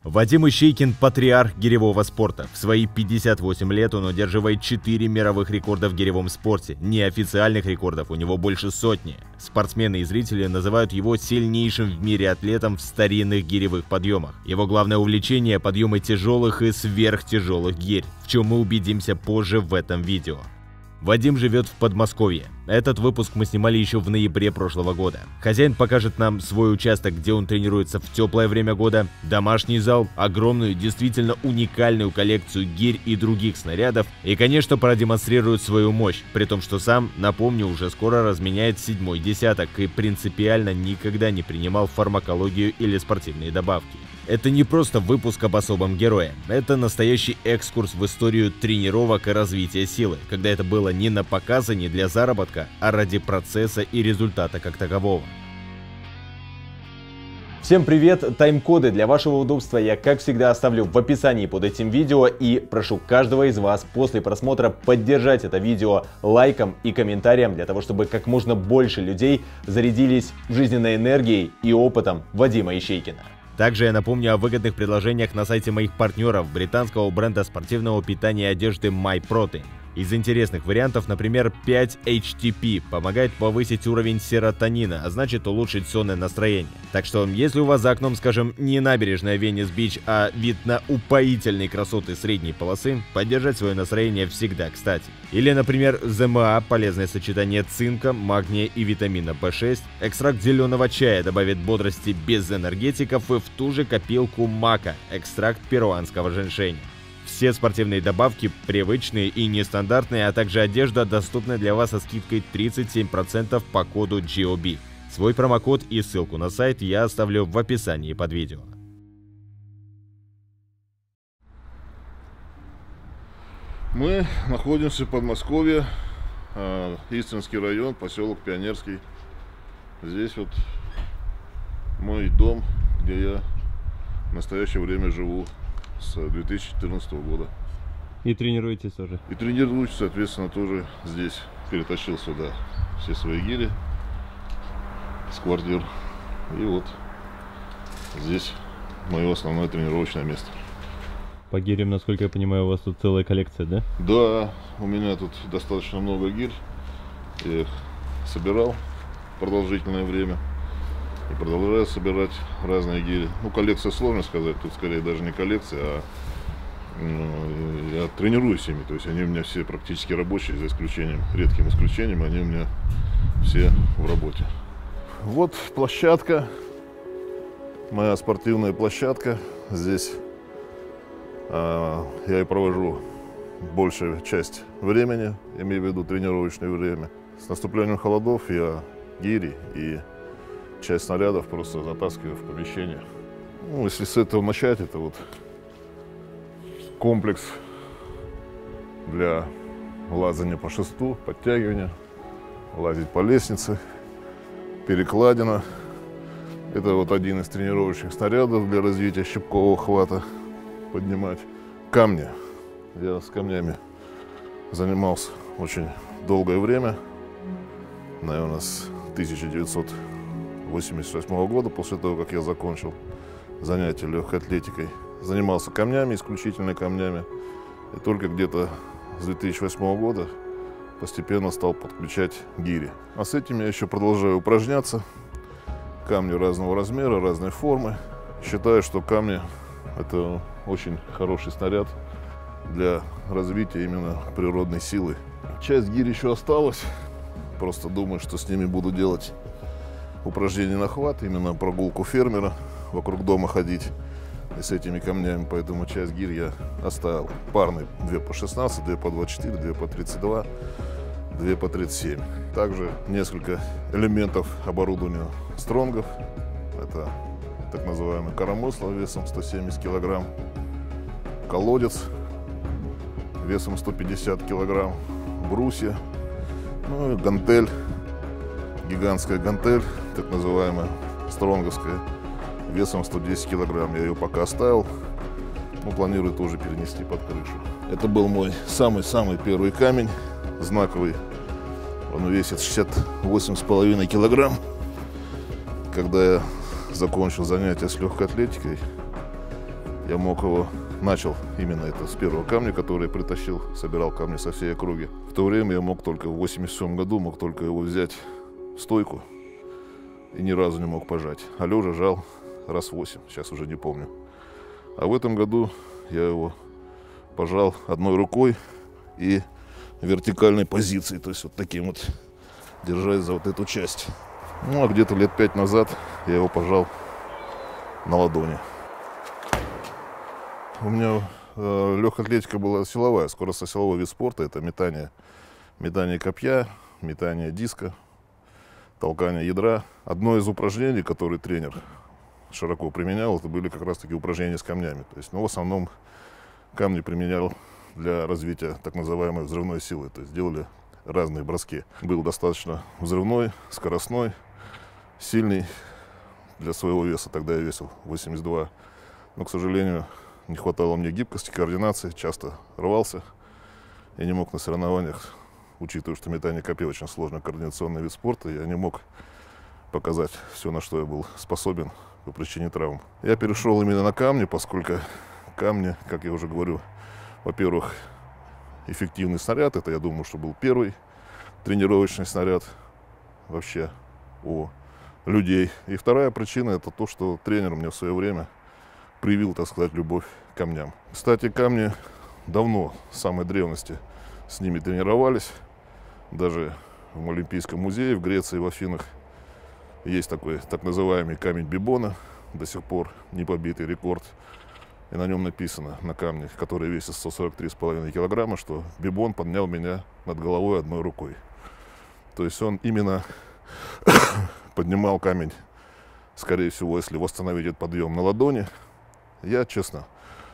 Вадим Ищейкин – патриарх гиревого спорта. В свои 58 лет он удерживает 4 мировых рекорда в гиревом спорте. Неофициальных рекордов у него больше сотни. Спортсмены и зрители называют его сильнейшим в мире атлетом в старинных гиревых подъемах. Его главное увлечение – подъемы тяжелых и сверхтяжелых гирь, в чем мы убедимся позже в этом видео. Вадим живет в Подмосковье. Этот выпуск мы снимали еще в ноябре прошлого года. Хозяин покажет нам свой участок, где он тренируется в теплое время года, домашний зал, огромную, действительно уникальную коллекцию гирь и других снарядов и, конечно, продемонстрирует свою мощь, при том, что сам, напомню, уже скоро разменяет 7-й десяток и принципиально никогда не принимал фармакологию или спортивные добавки. Это не просто выпуск об особом герое, это настоящий экскурс в историю тренировок и развития силы, когда это было не на показ и не для заработка, а ради процесса и результата как такового. Всем привет! Тайм-коды для вашего удобства я, как всегда, оставлю в описании под этим видео и прошу каждого из вас после просмотра поддержать это видео лайком и комментарием для того, чтобы как можно больше людей зарядились жизненной энергией и опытом Вадима Ищейкина. Также я напомню о выгодных предложениях на сайте моих партнеров британского бренда спортивного питания и одежды MyProtein. Из интересных вариантов, например, 5-HTP помогает повысить уровень серотонина, а значит улучшить сонное настроение. Так что, если у вас за окном, скажем, не набережная Венес-Бич, а вид на упоительные красоты средней полосы, поддержать свое настроение всегда кстати. Или, например, ЗМА, полезное сочетание цинка, магния и витамина В6, экстракт зеленого чая добавит бодрости без энергетиков и в ту же копилку мака, экстракт перуанского женьшеня. Все спортивные добавки привычные и нестандартные, а также одежда доступны для вас со скидкой 37% по коду GOB. Свой промокод и ссылку на сайт я оставлю в описании под видео. Мы находимся в Подмосковье, Истринский район, поселок Пионерский. Здесь вот мой дом, где я в настоящее время живу с 2014 года. И тренируетесь тоже? И тренируюсь, соответственно, тоже здесь. Перетащил сюда все свои гири с квартир. И вот здесь мое основное тренировочное место. По гирям, насколько я понимаю, у вас тут целая коллекция, да? Да, у меня тут достаточно много гирь. Я их собирал продолжительное время. И продолжаю собирать разные гири. Ну, коллекция сложно сказать, тут скорее даже не коллекция, а я тренируюсь ими. То есть они у меня все практически рабочие, за исключением, редким исключением, они у меня все в работе. Вот площадка, моя спортивная площадка. Здесь я и провожу большую часть времени, имею в виду тренировочное время. С наступлением холодов я гири и часть снарядов просто затаскиваю в помещение. Ну, если с этого начать, это вот комплекс для лазания по шесту, подтягивания, лазить по лестнице, перекладина. Это вот один из тренировочных снарядов для развития щипкового хвата, поднимать. Камни. Я с камнями занимался очень долгое время, наверное, с 1988 года, после того, как я закончил занятия легкой атлетикой. Занимался камнями, исключительно камнями. И только где-то с 2008 года постепенно стал подключать гири. А с этим я еще продолжаю упражняться. Камни разного размера, разной формы. Считаю, что камни – это очень хороший снаряд для развития именно природной силы. Часть гирь еще осталась. Просто думаю, что с ними буду делать упражнения на хват, именно прогулку фермера, вокруг дома ходить и с этими камнями. Поэтому часть гирь я оставил. Парные 2 по 16, 2 по 24, 2 по 32, 2 по 37. Также несколько элементов оборудования стронгов. Это так называемый коромысло весом 170 килограмм, колодец весом 150 килограмм, брусья, ну и гантель, гигантская гантель, так называемая стронговская, весом 110 килограмм. Я ее пока оставил, но планирую тоже перенести под крышу. Это был мой самый-самый первый камень, знаковый. Он весит 68,5 килограмм. Когда я закончил занятия с легкой атлетикой, Я мог его, начал именно это с первого камня, который я притащил, собирал камни со всей округи. В то время я мог только, в 87 году, мог только его взять в стойку и ни разу не мог пожать. А лежа жал раз 8, сейчас уже не помню. А в этом году я его пожал одной рукой и вертикальной позиции, то есть вот таким вот, держась за вот эту часть. Ну а где-то лет 5 назад я его пожал на ладони. У меня легкая атлетика была силовая, скоростно-силовой вид спорта. Это метание копья, метание диска, толкание ядра. Одно из упражнений, которые тренер широко применял, это были как раз-таки упражнения с камнями. То есть, в основном камни применял для развития так называемой взрывной силы. То есть делали разные броски. Был достаточно взрывной, скоростной, сильный для своего веса. Тогда я весил 82. Но, к сожалению, не хватало мне гибкости, координации, часто рвался и не мог на соревнованиях, учитывая, что метание копья очень сложный координационный вид спорта, я не мог показать все, на что я был способен по причине травм. Я перешел именно на камни, поскольку камни, как я уже говорю, во-первых, эффективный снаряд, это, я думаю, что был первый тренировочный снаряд вообще у людей. И вторая причина, это то, что тренер мне в свое время привил, так сказать, любовь к камням. Кстати, камни давно, с самой древности, с ними тренировались. Даже в Олимпийском музее в Греции, в Афинах, есть такой так называемый камень Бибона, до сих пор не побитый рекорд. И на нем написано, на камне, который весит 143,5 килограмма, что Бибон поднял меня над головой одной рукой. То есть он именно поднимал камень, скорее всего, если восстановить этот подъем на ладони. Я, честно,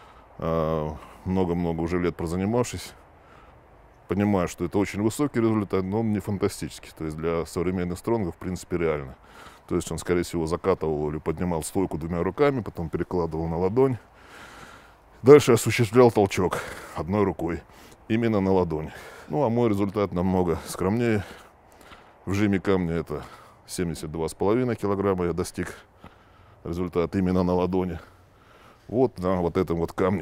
много-много уже лет прозанимавшись, понимаю, что это очень высокий результат, но он не фантастический. То есть для современных стронгов, в принципе, реально. То есть он, скорее всего, закатывал или поднимал стойку двумя руками, потом перекладывал на ладонь. Дальше осуществлял толчок одной рукой, именно на ладонь. Ну, а мой результат намного скромнее. В жиме камня это 72,5 килограмма я достиг результат именно на ладони. Вот на вот этом вот камне.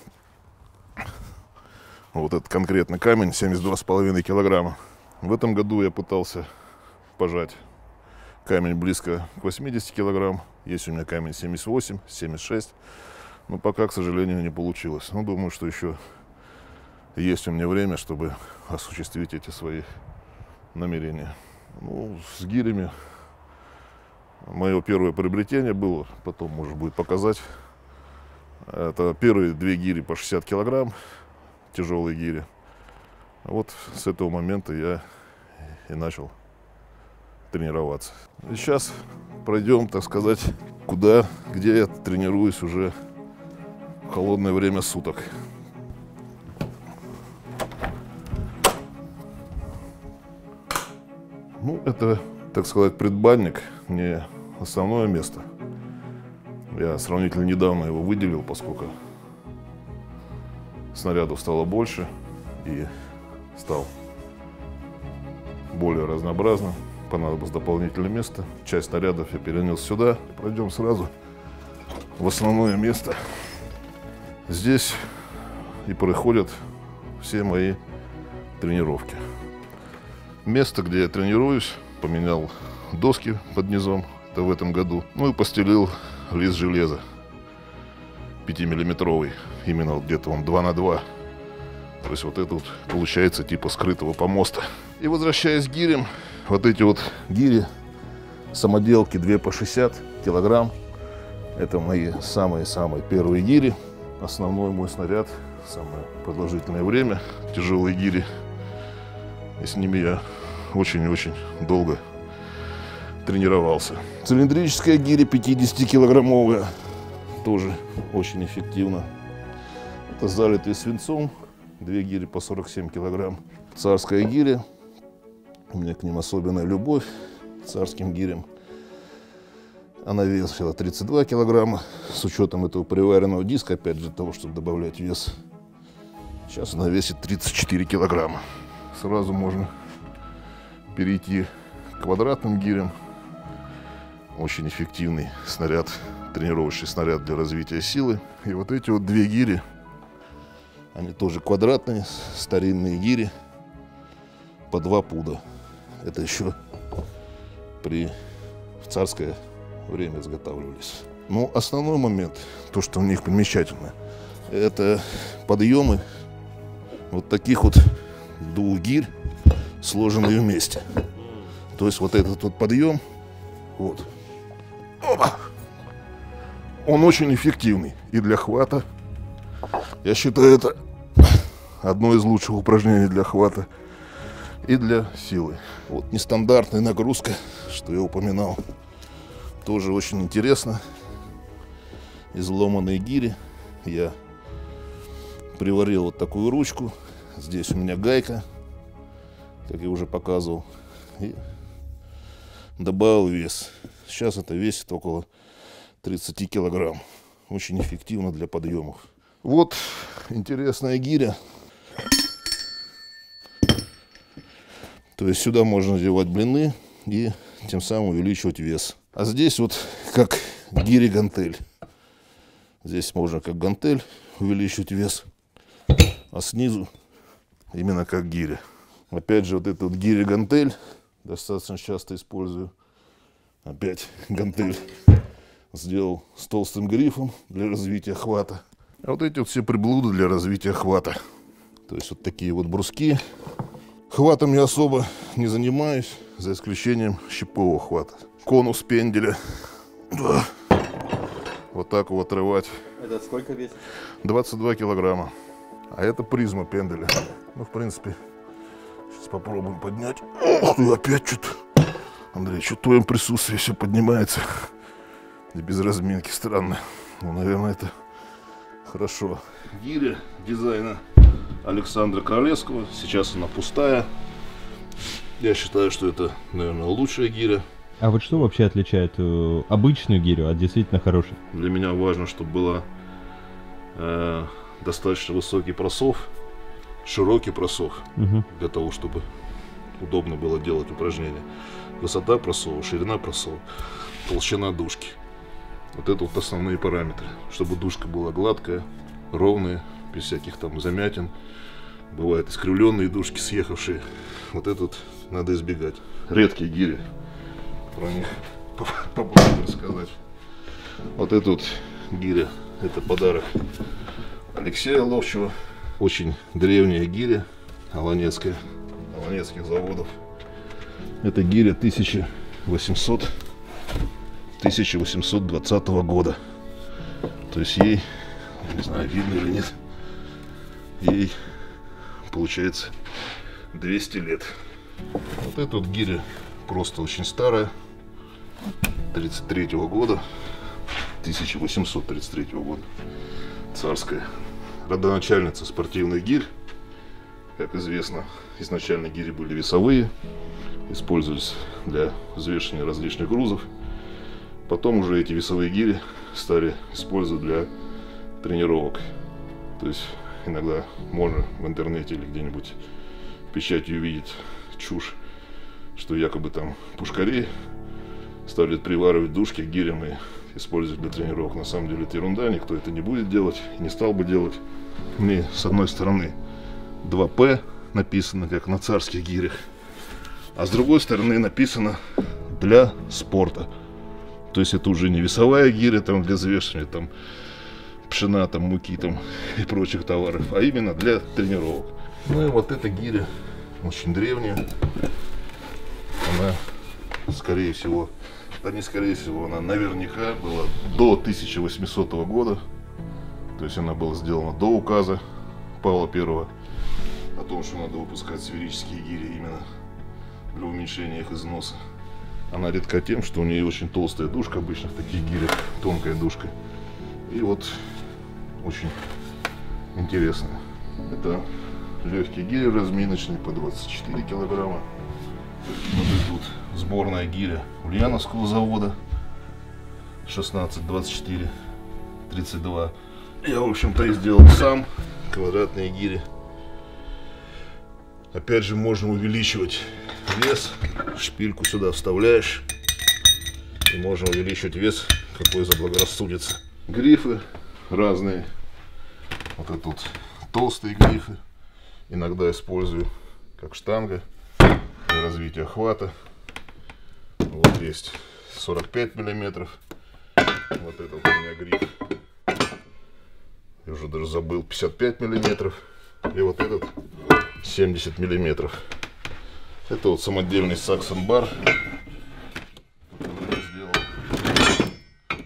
Вот этот конкретно камень 72,5 килограмма. В этом году я пытался пожать камень близко к 80 килограмм. Есть у меня камень 78, 76. Но пока, к сожалению, не получилось. Но думаю, что еще есть у меня время, чтобы осуществить эти свои намерения. Ну, с гирями мое первое приобретение было, потом, может, будет показать. Это первые 2 гири по 60 килограмм, тяжелые гири. Вот с этого момента я и начал тренироваться. И сейчас пройдем, так сказать, где я тренируюсь уже в холодное время суток. Ну, это, так сказать, предбанник, не основное место. Я сравнительно недавно его выделил, поскольку снарядов стало больше и стал более разнообразным. Понадобилось дополнительное место. Часть снарядов я перенес сюда. Пройдем сразу в основное место. Здесь и проходят все мои тренировки. Место, где я тренируюсь, поменял доски под низом, это в этом году. Ну и постелил лист железа 5-миллиметровый, именно вот где-то он 2 на 2. То есть вот это вот получается типа скрытого помоста. И возвращаясь к гирям, вот эти вот гири, самоделки 2 по 60 килограмм. Это мои самые-самые первые гири. Основной мой снаряд, самое продолжительное время, тяжелые гири. И с ними я очень-очень долго тренировался. Цилиндрическая гиря 50-килограммовая, тоже очень эффективно. Это залитый свинцом, 2 гири по 47 килограмм. Царская гиря, у меня к ним особенная любовь, царским гирям. Она весила 32 килограмма, с учетом этого приваренного диска, опять для того, чтобы добавлять вес. Сейчас она весит 34 килограмма. Сразу можно перейти к квадратным гирям. Очень эффективный снаряд тренировочный снаряд для развития силы. И вот эти вот две гири, они тоже квадратные, старинные гири, по 2 пуда. Это еще в царское время изготавливались. Но основной момент, то, что у них примечательно, это подъемы вот таких вот 2 гирь, сложенные вместе. То есть вот этот вот подъем, вот, опа, он очень эффективный и для хвата. Я считаю, это одно из лучших упражнений для хвата и для силы. Вот нестандартная нагрузка, что я упоминал, тоже очень интересно. Изломанные гири. Я приварил вот такую ручку. Здесь у меня гайка, как я уже показывал. И добавил вес. Сейчас это весит около 30 килограмм. Очень эффективно для подъемов. Вот интересная гиря. То есть сюда можно надевать блины и тем самым увеличивать вес. А здесь вот как гири-гантель. Здесь можно как гантель увеличивать вес, а снизу именно как гиря. Опять же, вот этот вот гири-гантель достаточно часто использую. Опять гантель сделал с толстым грифом для развития хвата. А вот эти вот все приблуды для развития хвата. То есть вот такие вот бруски. Хватом я особо не занимаюсь, за исключением щипового хвата. Конус пенделя. Вот так его отрывать. Это сколько весит? 22 килограмма. А это призма пенделя. Ну, в принципе, сейчас попробуем поднять. Ох ты, опять что-то. Андрей, что в твоем присутствии все поднимается. И без разминки, странно. Ну, наверное, это хорошо. Гиря дизайна Александра Королевского. Сейчас она пустая. Я считаю, что это, наверное, лучшая гиря. А вот что вообще отличает обычную гирю от действительно хорошей? Для меня важно, чтобы была достаточно высокий просов, широкий просов, для того, чтобы удобно было делать упражнения. Высота просова, ширина просова, толщина дужки. Вот это вот основные параметры. Чтобы дужка была гладкая, ровная, без всяких там замятин. Бывают искривленные дужки, съехавшие. Вот это вот надо избегать. Редкие гири. Про них попробую рассказать. Вот эта вот гиря, это подарок Алексея Ловчева. Очень древняя гиря, аланецкая, аланецких заводов. Это гиря 1820 года. То есть ей, не знаю, видно или нет, ей получается 200 лет. Вот эта вот гиря просто очень старая, 33-го года, 1833 года, царская. Родоначальница спортивных гирь. Как известно, изначально гири были весовые, использовались для взвешивания различных грузов. Потом уже эти весовые гири стали использовать для тренировок. То есть иногда можно в интернете или где-нибудь в печати увидеть чушь, что якобы там пушкари ставят приваривать дужки к гирям и использовать для тренировок. На самом деле это ерунда, никто это не будет делать, не стал бы делать. Мне с одной стороны 2П написано, как на царских гирях, а с другой стороны написано для спорта. То есть это уже не весовая гиря там для взвешивания там пшена, там муки там и прочих товаров, а именно для тренировок. Ну и вот эта гиря очень древняя. Она, скорее всего, да не скорее всего, она наверняка была до 1800 года. То есть она была сделана до указа Павла I о том, что надо выпускать сферические гири именно для уменьшения их износа. Она редка тем, что у нее очень толстая дужка, обычно в таких гирях тонкая дужка. И вот очень интересно. Это легкие гири разминочные по 24 килограмма. Вот тут сборная гиря Ульяновского завода 16, 24, 32. Я, в общем-то, и сделал сам. Квадратные гири. Опять же, можно увеличивать вес. Шпильку сюда вставляешь. И можно увеличивать вес какой заблагорассудится. Грифы разные. Вот это тут толстые грифы. Иногда использую как штанга для развития хвата. Вот есть 45 миллиметров. Вот это вот у меня гриф. Я уже даже забыл, 55 миллиметров. И вот этот 70 миллиметров. Это вот самодельный Saxon бар. Я сделал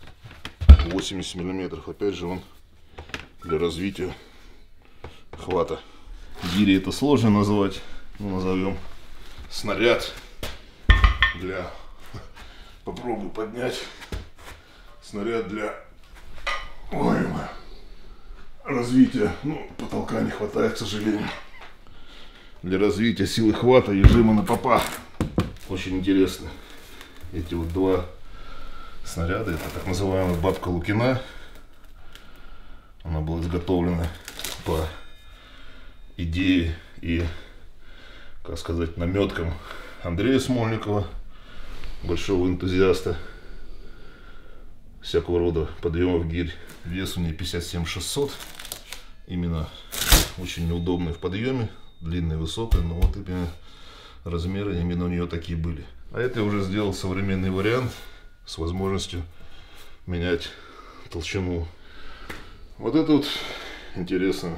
80 миллиметров. Опять же он для развития хвата. Гири это сложно назвать. Ну, назовем снаряд для... Попробую поднять. Снаряд для... Ой, развития. Ну, потолка не хватает, к сожалению. Для развития силы хвата и жима на попа. Очень интересно. Эти вот два снаряда. Это так называемая бабка Лукина. Она была изготовлена по идее и, как сказать, наметкам Андрея Смольникова, большого энтузиаста всякого рода подъемов гирь. Вес у нее 57 600. Именно очень неудобный в подъеме. Длинные, высокие, но вот именно размеры именно у нее такие были. А это я уже сделал современный вариант с возможностью менять толщину. Вот это вот интересно.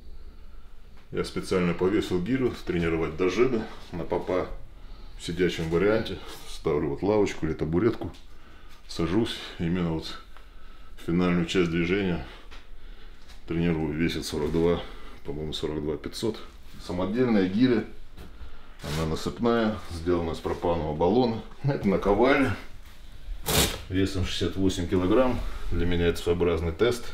Я специально повесил гирю тренировать дожимы на попа в сидячем варианте. Ставлю вот лавочку или табуретку, сажусь, именно вот финальную часть движения тренирую. Весит 42, по-моему, 42 500. Самодельная гиря, она насыпная, сделана из пропанового баллона. Это наковальня, весом 68 килограмм. Для меня это своеобразный тест.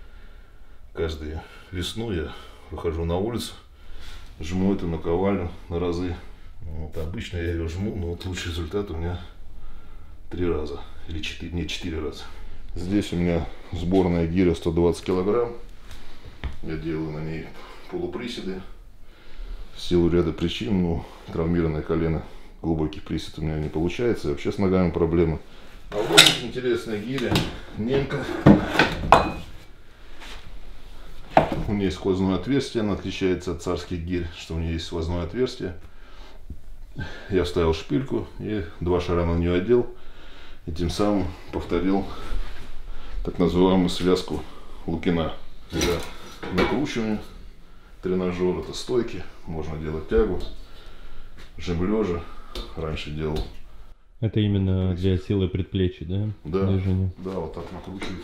Каждую весну я выхожу на улицу, жму эту наковальню на разы. Вот, обычно я ее жму, но вот лучший результат у меня 3 раза или 4, не 4 раза. Здесь у меня сборная гиря 120 килограмм. Я делаю на ней полуприседы. В силу ряда причин, ну, травмированное колено, глубокий присед у меня не получается. И вообще с ногами проблемы. А вот интересная гиря, немка. У нее есть сквозное отверстие, она отличается от царских гирь, что у нее есть сквозное отверстие. Я вставил шпильку и 2 шара на нее одел. И тем самым повторил так называемую связку Лукина. Для накручивания тренажер, это стойки, можно делать тягу, жим лежа. Раньше делал. Это именно для силы предплечья, да? Да, движение? Да, вот так накручивать.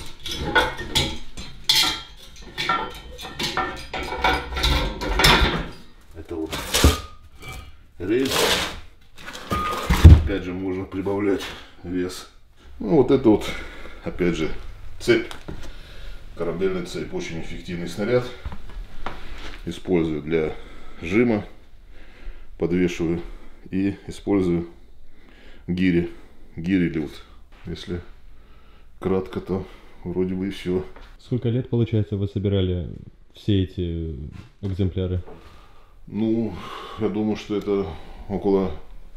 Это вот рельс. Опять же можно прибавлять вес. Ну вот это вот, опять же, цепь. Корабельная цепь. Очень эффективный снаряд. Использую для жима. Подвешиваю и использую гири. Гири лют. Если кратко, то вроде бы и все. Сколько лет, получается, вы собирали все эти экземпляры? Ну, я думаю, что это около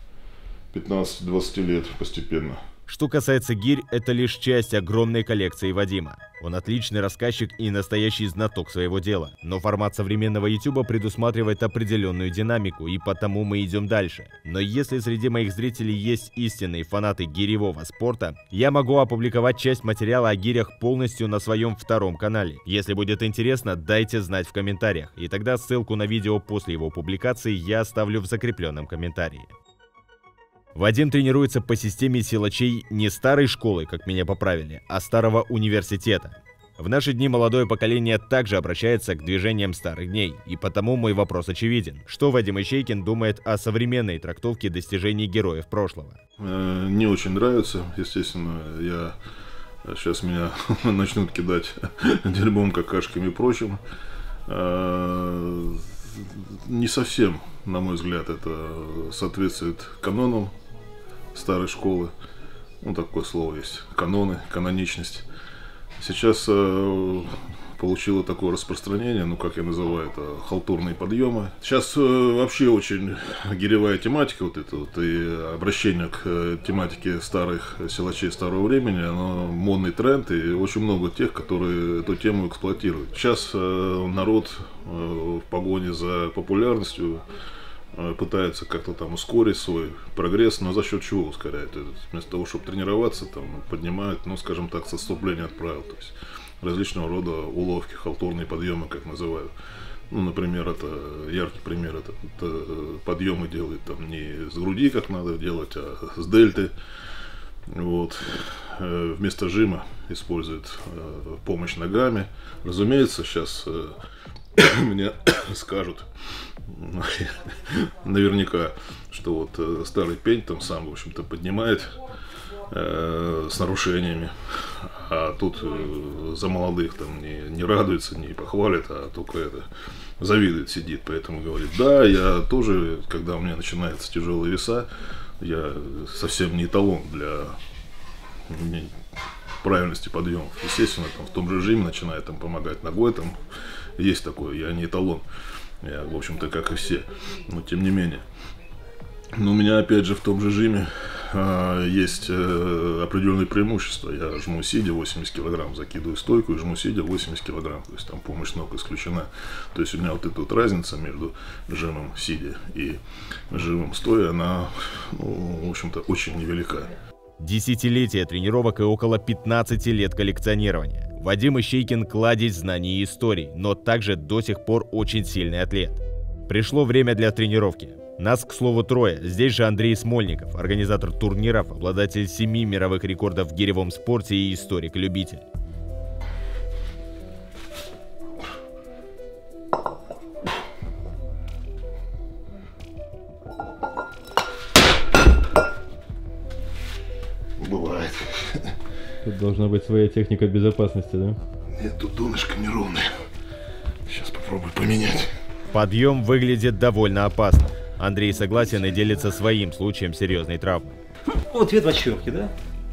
15-20 лет постепенно. Что касается гирь, это лишь часть огромной коллекции Вадима. Он отличный рассказчик и настоящий знаток своего дела. Но формат современного YouTube предусматривает определенную динамику, и потому мы идем дальше. Но если среди моих зрителей есть истинные фанаты гиревого спорта, я могу опубликовать часть материала о гирях полностью на своем втором канале. Если будет интересно, дайте знать в комментариях, и тогда ссылку на видео после его публикации я оставлю в закрепленном комментарии. Вадим тренируется по системе силачей не старой школы, как меня поправили, а старого университета. В наши дни молодое поколение также обращается к движениям старых дней, и потому мой вопрос очевиден. Что Вадим Ищейкин думает о современной трактовке достижений героев прошлого? Не очень нравится, естественно. Сейчас меня начнут кидать дерьмом, какашками и прочим. Не совсем, на мой взгляд, это соответствует канонам старой школы. Ну, такое слово есть. Каноны, каноничность. Сейчас получило такое распространение, ну, как я называю это, халтурные подъемы. Сейчас вообще очень гиревая тематика, вот это вот, и обращение к тематике старых силачей старого времени, оно модный тренд, и очень много тех, которые эту тему эксплуатируют. Сейчас народ в погоне за популярностью пытается как-то там ускорить свой прогресс, но за счет чего ускоряет? Вместо того, чтобы тренироваться, там, поднимают, ну, скажем так, с отступления от правил. То есть различного рода уловки, халтурные подъемы, как называют. Ну, например, это яркий пример, это подъемы делают там не с груди, как надо делать, а с дельты. Вот. Вместо жима используют помощь ногами. Разумеется, сейчас мне скажут наверняка, что вот старый пень там сам, в общем-то, поднимает с нарушениями, а тут за молодых там не радуется, не похвалит, а только это завидует, сидит, поэтому говорит, да, я тоже, когда у меня начинаются тяжелые веса, я совсем не эталон для правильности подъемов. Естественно, там, в том же режиме начинает там помогать ногой, там есть такое, я не эталон, я, в общем-то, как и все, но тем не менее. Но у меня, опять же, в том же жиме есть определенные преимущества. Я жму сидя 80 килограмм, закидываю стойку и жму сидя 80 килограмм. То есть там помощь ног исключена. То есть у меня вот эта вот разница между жимом сидя и жимом стоя, она, ну, в общем-то, очень невелика. Десятилетия тренировок и около 15 лет коллекционирования. Вадим Ищейкин – кладезь знаний и историй, но также до сих пор очень сильный атлет. Пришло время для тренировки. Нас, к слову, трое. Здесь же Андрей Смольников, организатор турниров, обладатель 7 мировых рекордов в гиревом спорте и историк-любитель. Бывает. Тут должна быть своя техника безопасности, да? Нет, тут донышко неровное. Сейчас попробую поменять. Подъем выглядит довольно опасно. Андрей согласен и делится своим случаем серьезной травмы. Вот 2 двойки, да?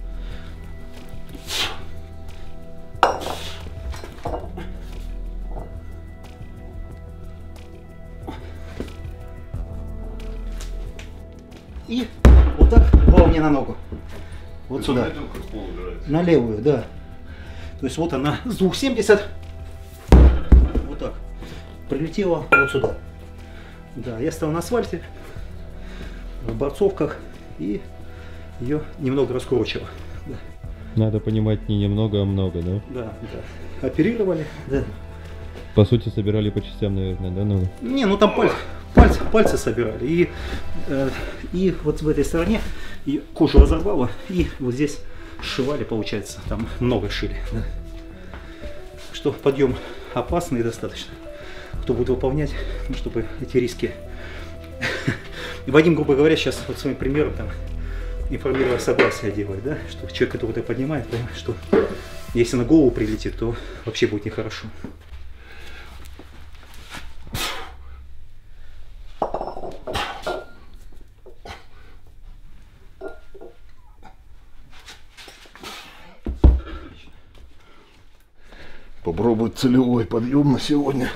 И вот так волне на ногу. Вот сюда. На левую, да. То есть вот она с 2,70. Вот так. Прилетела вот сюда. Да, я стал на асфальте, в борцовках, и ее немного раскручивал. Да. Надо понимать не немного, а много, да? Да, да. Оперировали, да. По сути, собирали по частям, наверное, да, ногу? Не, ну там пальцы собирали. И вот в этой стороне и кожу разорвало, и вот здесь сшивали, получается, там много шили. Да. Что подъем опасный достаточно. Кто будет выполнять, ну, чтобы эти риски. Вадим, грубо говоря, сейчас вот своим примером там информировал согласие делать, да, что человек, который это поднимает, понимает, что если на голову прилетит, то вообще будет нехорошо. Попробовать целевой подъем на сегодня.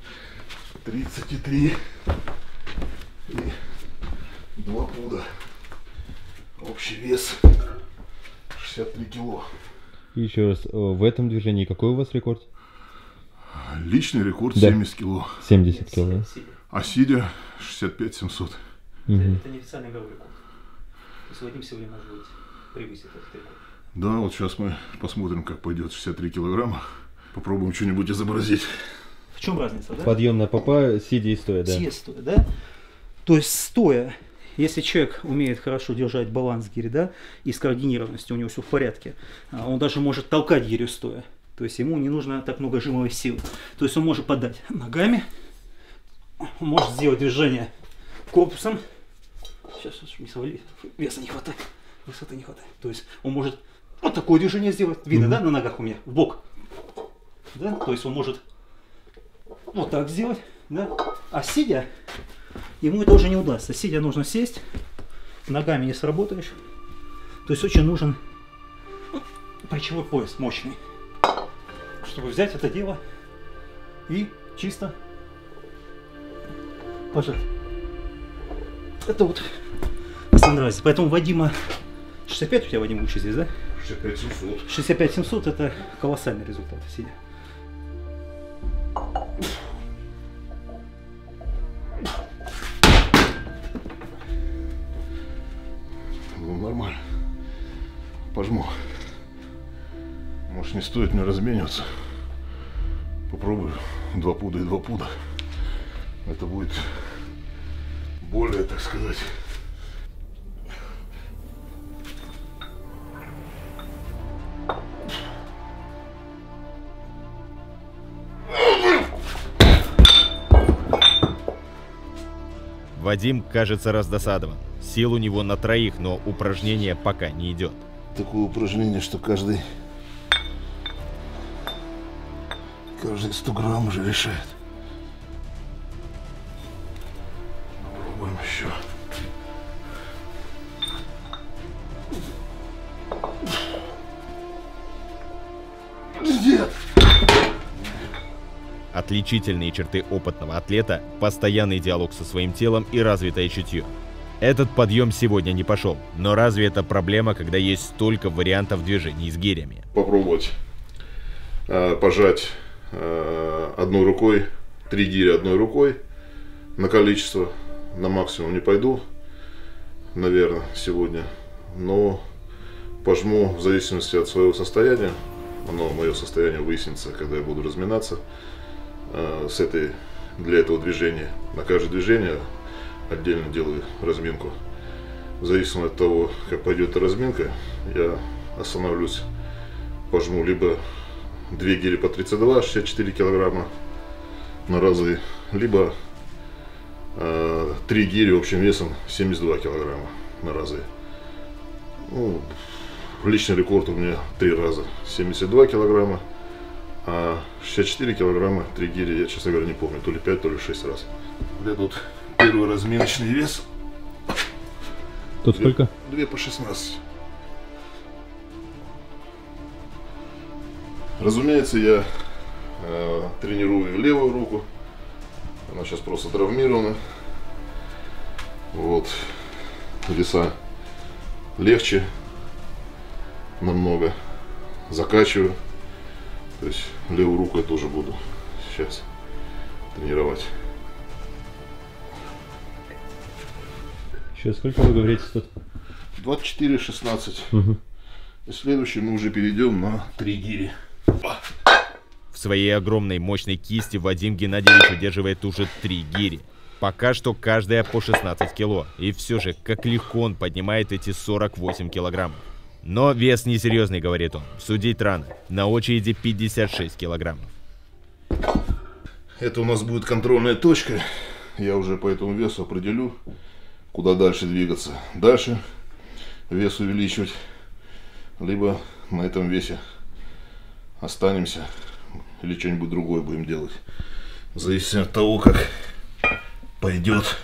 33 и 2 пуда. Общий вес 63 кило. И еще раз, в этом движении какой у вас рекорд? Личный рекорд, да, 70 кило. 70 кило. А сидя 65-700. Это не официальный игровой рекорд. То есть Вадим сегодня может быть превысит этот рекорд. Да, вот сейчас мы посмотрим, как пойдет 63 килограмма. Попробуем что-нибудь изобразить. В чем разница, да? Подъем на попа, сидя и стоя, да? Сидя, стоя, да? То есть стоя, если человек умеет хорошо держать баланс гири, да, и с скоординированностью у него все в порядке, он даже может толкать гирю стоя. То есть ему не нужно так много жимовой силы. То есть он может подать ногами, он может сделать движение корпусом. Сейчас не свали, веса не хватает, высоты не хватает. То есть он может вот такое движение сделать. Видно, да, на ногах у меня, в бок. Да? То есть он может вот так сделать, да? А сидя, ему это уже не удастся. Сидя нужно сесть, ногами не сработаешь. То есть очень нужен плечевой пояс мощный, чтобы взять это дело И чисто. Пожать. Это вот основная разница. Поэтому Вадима 65 у тебя, Вадим, учит здесь, да? 65-700. 65-700 это колоссальный результат, сидя. Ну, нормально. Пожму. Может, не стоит мне размениваться. Попробую 2 пуда и 2 пуда. Это будет более, так сказать, Вадим, кажется, раздосадован. Сил у него на троих, но упражнение пока не идет. такое упражнение, что каждый 100 грамм уже решает. Попробуем еще. Нет. Отличительные черты опытного атлета – постоянный диалог со своим телом и развитое чутье. Этот подъем сегодня не пошел, но разве это проблема, когда есть столько вариантов движений с гирями? Попробовать пожать одной рукой, 3 гири одной рукой на количество, на максимум не пойду, наверное, сегодня, но пожму в зависимости от своего состояния. Мое состояние выяснится, когда я буду разминаться для этого движения. На каждое движение отдельно делаю разминку. В зависимости от того, как пойдет разминка, я остановлюсь, пожму либо 2 гири по 32, 64 килограмма на разы, либо 3 гири общим весом 72 килограмма на разы. Ну, личный рекорд у меня 3 раза 72 килограмма, а 64 килограмма 3 гири, я, честно говоря, не помню, то ли 5, то ли 6 раз. Вот тут первый разминочный вес. Тут сколько? 2 по 16. Разумеется, я тренирую левую руку. Она сейчас просто травмирована. Вот. Веса легче намного. Закачиваю. То есть левую руку я тоже буду сейчас тренировать. Сейчас сколько вы говорите тут? 24-16. Угу. И следующий мы уже перейдем на 3 гири. В своей огромной мощной кисти Вадим Геннадьевич удерживает уже 3 гири. Пока что каждая по 16 кило. И все же, как легко он поднимает эти 48 килограммов. Но вес несерьезный, говорит он. Судить рано. На очереди 56 килограммов. Это у нас будет контрольная точка. Я уже по этому весу определю, куда дальше двигаться. Дальше вес увеличивать, либо на этом весе останемся, или что-нибудь другое будем делать. В зависимости от того, как пойдет.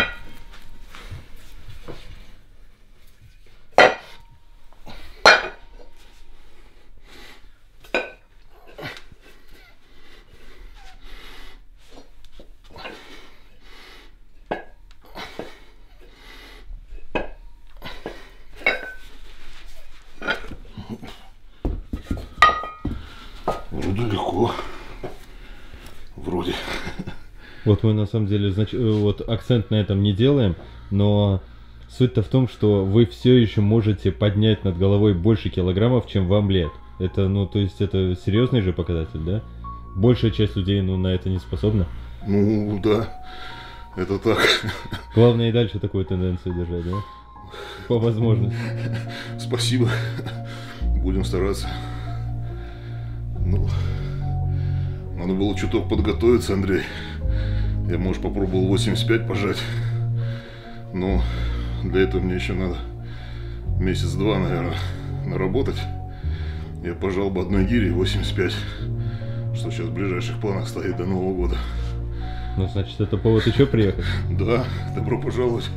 Вроде легко. Вроде. Вот мы на самом деле вот акцент на этом не делаем, но суть-то в том, что вы все еще можете поднять над головой больше килограммов, чем вам лет. Это, ну, то есть это серьезный же показатель, да? Большая часть людей, ну, на это не способна. Ну, да. Это так. Главное и дальше такую тенденцию держать, да? По возможности. Спасибо. Будем стараться. Ну, надо было чуток подготовиться, Андрей. Я, может, попробовал 85 пожать. Но для этого мне еще надо месяц-два, наверное, наработать. Я пожал бы одной гири 85. Что сейчас в ближайших планах стоит до Нового года. Ну, значит, это повод еще приехать. Да, добро пожаловать.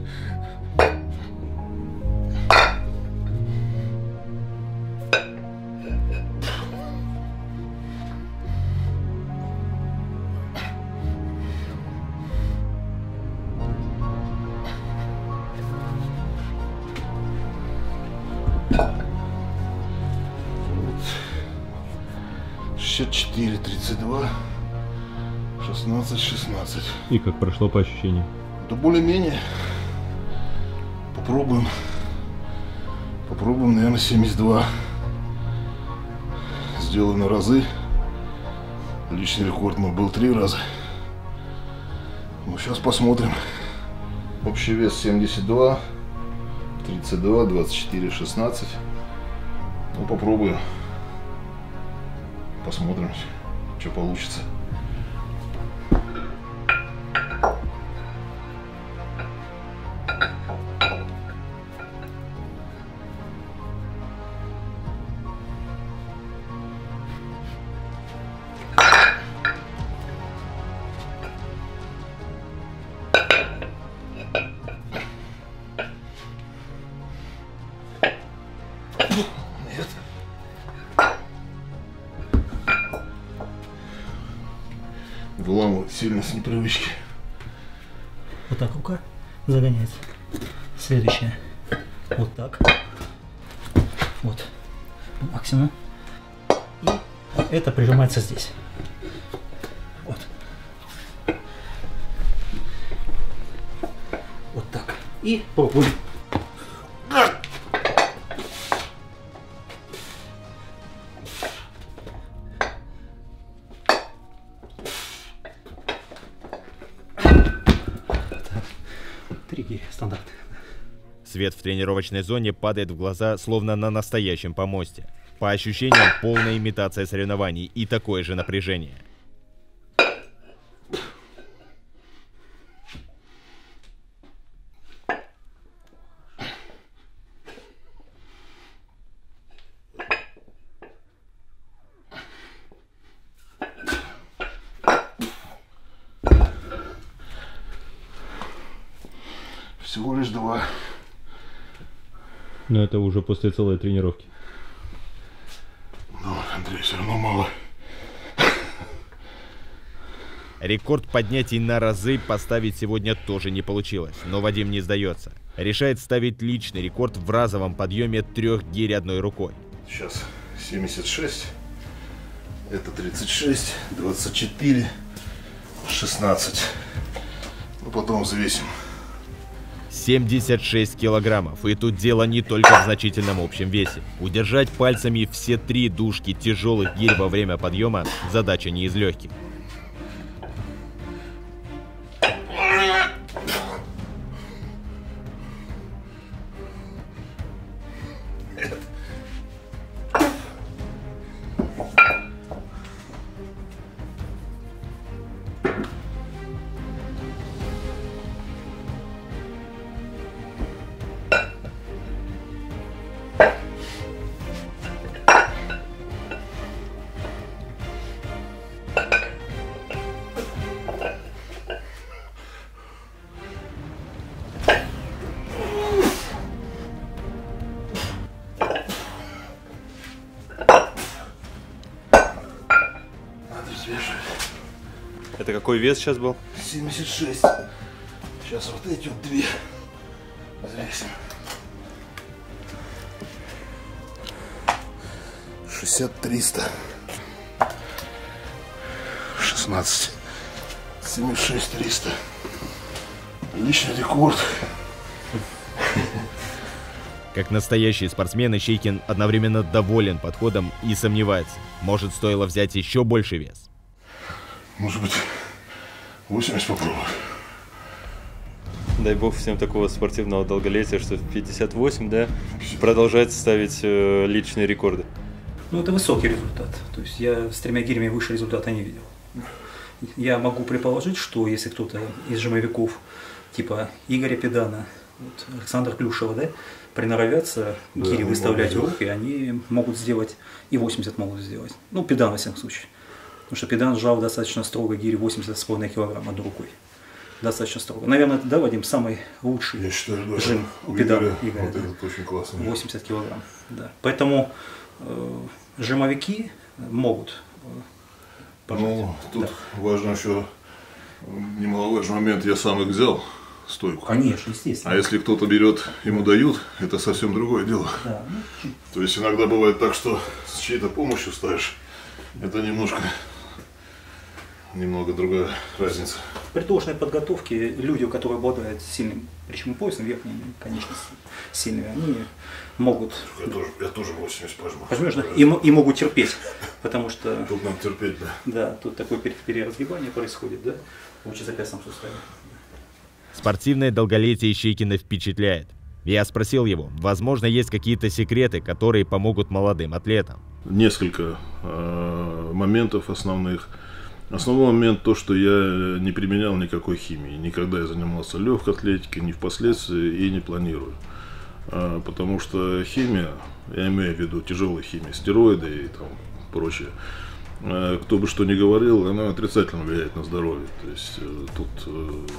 32, 16, 16. И как прошло по ощущениям? Да более-менее. Попробуем. Попробуем, наверное, 72. Сделаю на разы. Личный рекорд мой был 3 раза. Ну, сейчас посмотрим. Общий вес 72, 32, 24, 16. Ну, попробую. Посмотрим, что получится. Выламывать сильно с непривычки. Вот так рука загоняется. Следующее. Вот так. Вот. Максимум. И это прижимается здесь. Вот. Вот так. И пробуем. Стандарт. Свет в тренировочной зоне падает в глаза, словно на настоящем помосте. По ощущениям, полная имитация соревнований и такое же напряжение. Всего лишь 2. Но это уже после целой тренировки. Ну, Андрей, все равно мало. Рекорд поднятий на разы поставить сегодня тоже не получилось, но Вадим не сдается. Решает ставить личный рекорд в разовом подъеме 3 гирь одной рукой. Сейчас 76. Это 36, 24, 16. Ну, потом взвесим. 76 килограммов, и тут дело не только в значительном общем весе. Удержать пальцами все 3 дужки тяжелых гирь во время подъема – задача не из легких. Это какой вес сейчас был? 76. Сейчас вот эти вот 2 взвесим. 60, 300. 16. 76, 300. Личный рекорд. Как настоящий спортсмен, Ищейкин одновременно доволен подходом и сомневается. Может, стоило взять еще больше вес? Может быть, 80 попробую. Дай бог всем такого спортивного долголетия, что в 58, да, продолжать ставить личные рекорды. Ну, это высокий результат. То есть я с 3 гирями выше результата не видел. Я могу предположить, что если кто-то из жимовиков, типа Игоря Педана, вот, Александра Клюшева, да, приноровятся гири выставлять в руки, они могут сделать, и 80 могут сделать. Ну, Педан, во всяком случае. Потому что Педан сжал достаточно строго гири 80,5 килограмм одной рукой. Достаточно строго. Наверное, да, Вадим, самый лучший жим у Педана. Игоря, вот этот очень классный. 80 килограмм. Да. Поэтому жимовики могут. Ну, тут важно еще немаловажный момент, я сам их взял, стойку. Конечно, естественно. А если кто-то берет, ему дают, это совсем другое дело. Да. То есть иногда бывает так, что с чьей-то помощью ставишь, это немножко немного другая разница. При должной подготовке люди, которые обладают сильным плечевым поясом, верхними конечностями сильными, они могут... Я тоже 80 пожму. Пожмешь, да? И могут терпеть, потому что... Тут нам терпеть, да. Да, тут такое переразгибание происходит, да, в лучезапястном суставе. Спортивное долголетие Щекина впечатляет. Я спросил его, возможно, есть какие-то секреты, которые помогут молодым атлетам. Несколько моментов основных. Основной момент то, что я не применял никакой химии. Никогда я занимался легкой атлетикой, ни впоследствии и не планирую. Потому что химия, я имею в виду тяжелая химия, стероиды и там прочее, кто бы что ни говорил, она отрицательно влияет на здоровье. То есть тут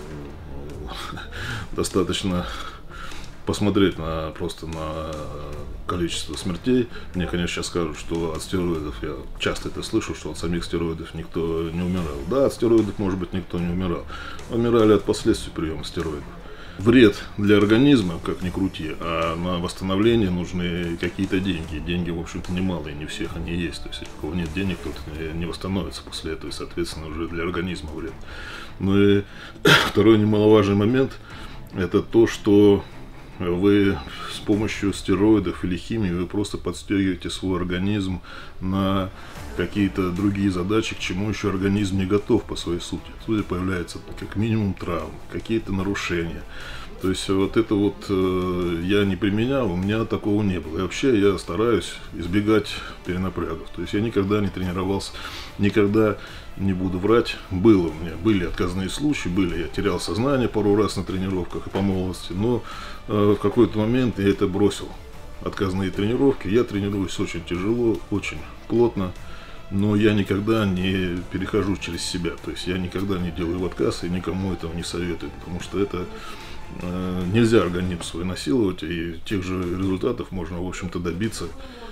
достаточно посмотреть просто на количество смертей. Мне, конечно, сейчас скажут, что от стероидов, я часто это слышу, что от самих стероидов никто не умирал. Да, от стероидов, может быть, никто не умирал. Умирали от последствий приема стероидов. Вред для организма, как ни крути, а на восстановление нужны какие-то деньги. Деньги, в общем-то, немалые, не всех они есть. То есть, если у кого нет денег, тот не восстановится после этого, и, соответственно, уже для организма вред. Ну и второй немаловажный момент, это то, что вы с помощью стероидов или химии вы просто подстегиваете свой организм на какие-то другие задачи, к чему еще организм не готов по своей сути. Отсюда появляется как минимум травмы, какие-то нарушения. То есть вот это вот я не применял, у меня такого не было. И вообще я стараюсь избегать перенапрягов. То есть я никогда не тренировался, никогда не буду врать. Были отказные случаи, я терял сознание пару раз на тренировках и по молодости, но в какой-то момент я это бросил. Отказные тренировки, я тренируюсь очень тяжело, очень плотно, но я никогда не перехожу через себя. То есть я никогда не делаю в отказ и никому этого не советую, потому что это нельзя организм свой насиловать, и тех же результатов можно, в общем-то, добиться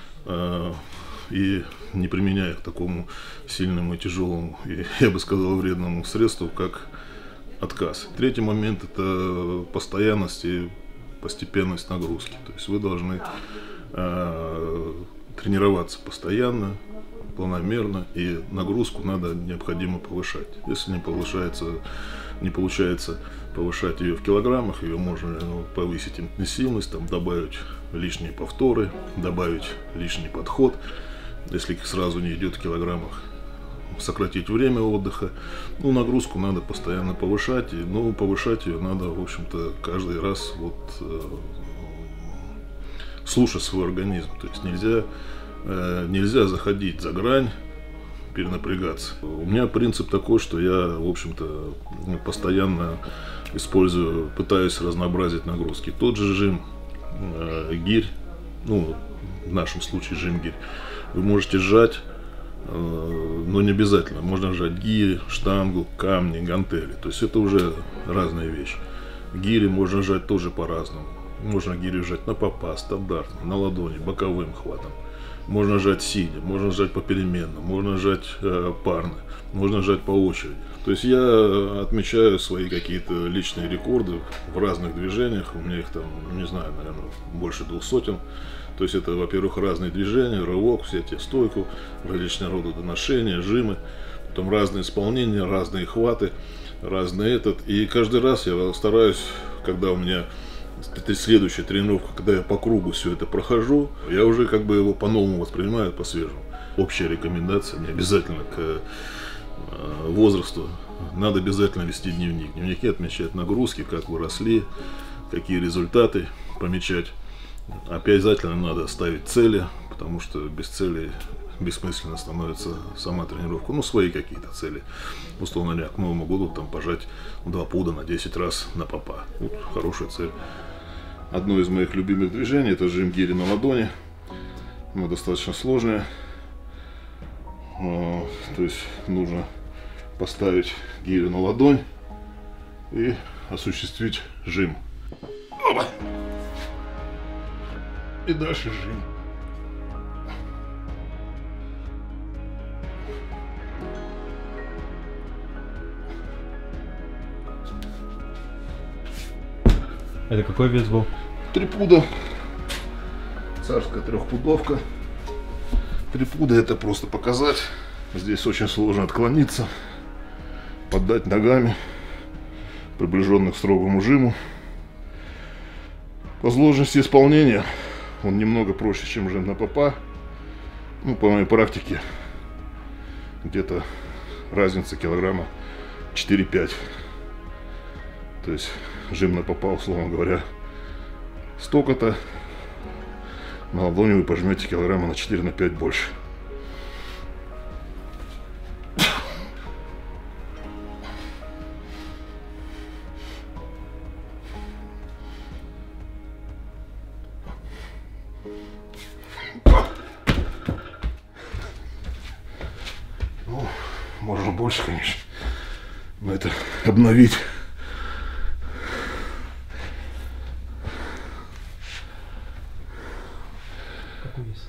и не применяя к такому сильному и тяжелому, и, я бы сказал, вредному средству, как отказ. Третий момент – это постоянность и постепенность нагрузки. То есть вы должны тренироваться постоянно, планомерно, и нагрузку необходимо повышать. Если не получается повышать ее в килограммах, ее можно повысить интенсивность, добавить лишние повторы, добавить лишний подход. Если сразу не идет в килограммах, сократить время отдыха. Нагрузку надо постоянно повышать, но повышать ее надо, в общем-то, каждый раз слушать свой организм. То есть нельзя заходить за грань, перенапрягаться. У меня принцип такой, что я, в общем-то, постоянно пытаюсь разнообразить нагрузки. Тот же жим гирь, в нашем случае жим гирь, вы можете сжать, но не обязательно. Можно сжать гири, штангу, камни, гантели. То есть это уже разные вещи. Гири можно сжать тоже по-разному. Можно гири сжать на попа, стандартно, на ладони, боковым хватом. Можно сжать сидя, можно сжать попеременно, можно сжать парно, можно сжать по очереди. То есть я отмечаю свои какие-то личные рекорды в разных движениях. У меня их там, не знаю, наверное, больше 200. То есть это, во-первых, разные движения, рывок, все эти стойку, различного рода доношения, жимы, потом разные исполнения, разные хваты, И каждый раз я стараюсь, когда у меня следующая тренировка, когда я по кругу все это прохожу, я уже его по-новому воспринимаю, по-свежему. Общая рекомендация, не обязательно к возрасту, надо обязательно вести дневник. В дневнике отмечать нагрузки, как вы росли, какие результаты помечать. Обязательно надо ставить цели, потому что без целей бессмысленно становится сама тренировка. Свои какие-то цели. Условно говоря, к Новому году пожать 2 пуда на 10 раз на попа. Хорошая цель. Одно из моих любимых движений — это жим гири на ладони. Оно достаточно сложное. То есть нужно поставить гирю на ладонь и осуществить жим. Опа! И дальше жим. Это какой вес был? 3 пуда. Царская 3-пудовка. 3 пуда — это просто показать. Здесь очень сложно отклониться. поддать ногами, приближенных к строгому жиму. По сложности исполнения он немного проще, чем жим на попа. Ну, по моей практике, где-то разница килограмма 4-5. То есть жим на попа, условно говоря, столько-то. На ладони вы пожмете килограмма на 4-5 больше. Ну, можно больше, конечно. Но это обновить. Какой вес?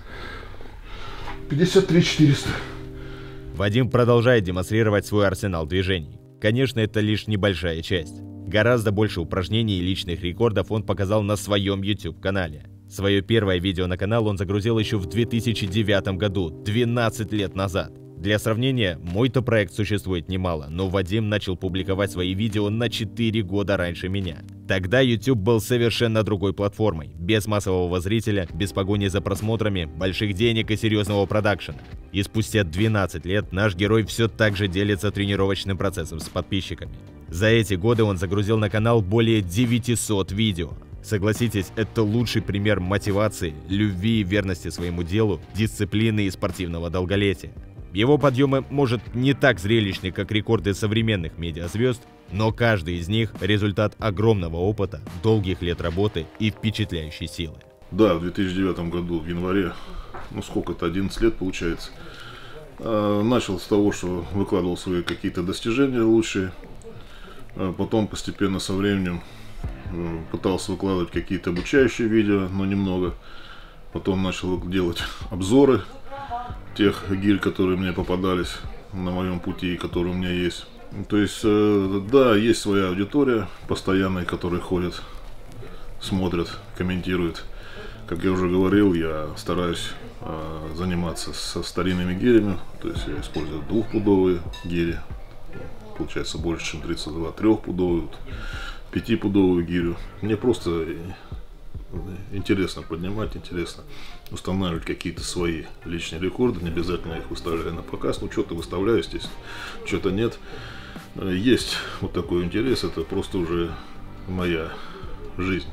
53 400. Вадим продолжает демонстрировать свой арсенал движений. Конечно, это лишь небольшая часть. Гораздо больше упражнений и личных рекордов он показал на своем YouTube-канале. Свое первое видео на канал он загрузил еще в 2009 году, 12 лет назад. Для сравнения, мой-то проект существует немало, но Вадим начал публиковать свои видео на 4 года раньше меня. Тогда YouTube был совершенно другой платформой, без массового зрителя, без погони за просмотрами, больших денег и серьезного продакшена. И спустя 12 лет наш герой все так же делится тренировочным процессом с подписчиками. За эти годы он загрузил на канал более 900 видео. Согласитесь, это лучший пример мотивации, любви и верности своему делу, дисциплины и спортивного долголетия. Его подъемы, может, не так зрелищны, как рекорды современных медиазвезд, но каждый из них – результат огромного опыта, долгих лет работы и впечатляющей силы. Да, в 2009 году, в январе, ну сколько-то, 11 лет получается, начал с того, что выкладывал свои какие-то достижения лучшие, потом постепенно со временем пытался выкладывать какие-то обучающие видео, но немного, потом начал делать обзоры тех гирь, которые мне попадались на моем пути, которые у меня есть. То есть, да, есть своя аудитория постоянная, которые ходят, смотрят, комментируют. Как я уже говорил, я стараюсь заниматься со старинными гирями, то есть я использую 2-пудовые гири, получается больше, чем 32, 3-пудовую, 5-пудовую гирю. Мне просто интересно поднимать, интересно устанавливать какие-то свои личные рекорды, не обязательно их выставляю на показ, ну что-то выставляю, естественно, что-то нет. Есть вот такой интерес, это просто уже моя жизнь.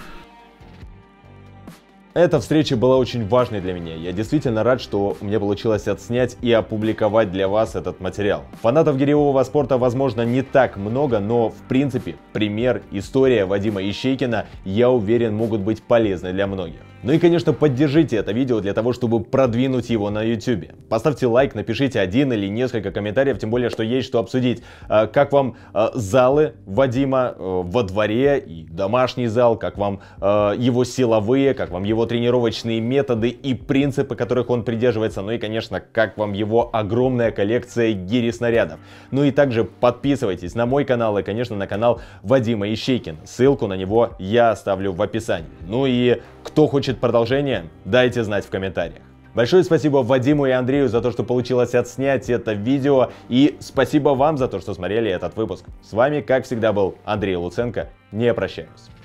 Эта встреча была очень важной для меня. Я действительно рад, что мне получилось отснять и опубликовать для вас этот материал. Фанатов гиревого спорта, возможно, не так много, но в принципе пример, история Вадима Ищейкина, я уверен, могут быть полезны для многих. Ну и, конечно, поддержите это видео для того, чтобы продвинуть его на YouTube. Поставьте лайк, напишите один или несколько комментариев, тем более, что есть что обсудить. Как вам залы Вадима во дворе и домашний зал, как вам его силовые, как вам его тренировочные методы и принципы, которых он придерживается. Ну и, конечно, как вам его огромная коллекция гири-снарядов. Ну и также подписывайтесь на мой канал и, конечно, на канал Вадима Ищейкина. Ссылку на него я оставлю в описании. Ну и кто хочет продолжение, дайте знать в комментариях. Большое спасибо Вадиму и Андрею за то, что получилось отснять это видео. И спасибо вам за то, что смотрели этот выпуск. С вами, как всегда, был Андрей Луценко. Не прощаюсь.